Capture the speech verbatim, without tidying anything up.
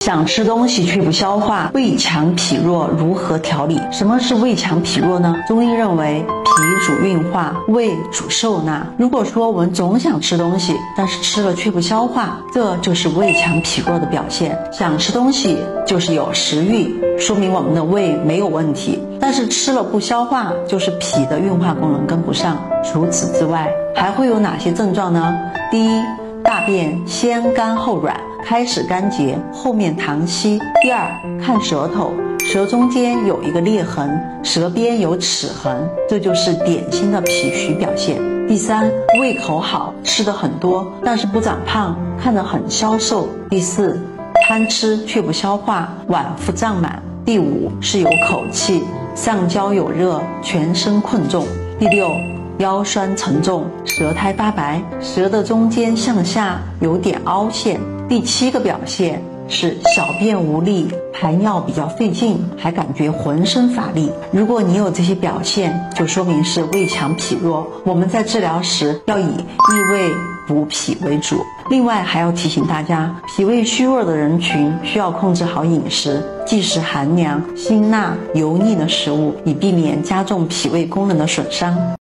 想吃东西却不消化，胃强脾弱如何调理？什么是胃强脾弱呢？中医认为脾主运化，胃主受纳。如果说我们总想吃东西，但是吃了却不消化，这就是胃强脾弱的表现。想吃东西就是有食欲，说明我们的胃没有问题，但是吃了不消化，就是脾的运化功能跟不上。除此之外，还会有哪些症状呢？第一，大便先干后软，开始干结，后面溏稀。第二，看舌头，舌中间有一个裂痕，舌边有齿痕，这就是典型的脾虚表现。第三，胃口好，吃的很多，但是不长胖，看着很消瘦。第四，贪吃却不消化，脘腹胀满。第五，是有口气，上焦有热，全身困重。第六，腰酸沉重，舌苔发白，舌的中间向下有点凹陷。第七个表现是小便无力，排尿比较费劲，还感觉浑身乏力。如果你有这些表现，就说明是胃强脾弱。我们在治疗时要以益胃补脾为主。另外还要提醒大家，脾胃虚弱的人群需要控制好饮食，忌食寒凉、辛辣、油腻的食物，以避免加重脾胃功能的损伤。